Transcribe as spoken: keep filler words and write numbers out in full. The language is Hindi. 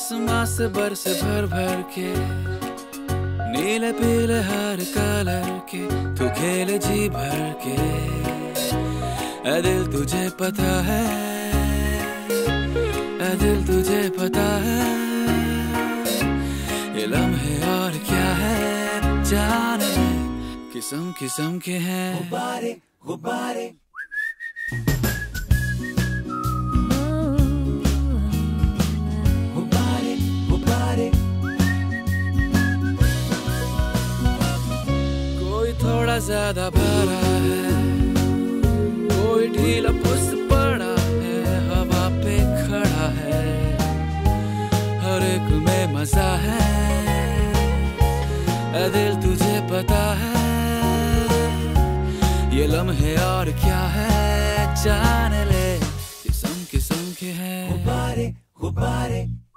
आसमां से बरस भर भर के, नीले पीले हर कलर के तू खेले जी भर के। ऐ दिल तुझे पता है, ऐ दिल तुझे पता है, ये लम्हे और क्या है जान ले, किस्म किस्म के हैं गुब्बारे गुब्बारे। थोड़ा ज्यादा भरा है, कोई ढीला पुस पड़ा है, हवा पे खड़ा है, हर एक में मजा है। ऐ दिल तुझे पता है, ये लम्हे और क्या है जान ले, किस्म किस्म के हैं गुब्बारे गुब्बारे।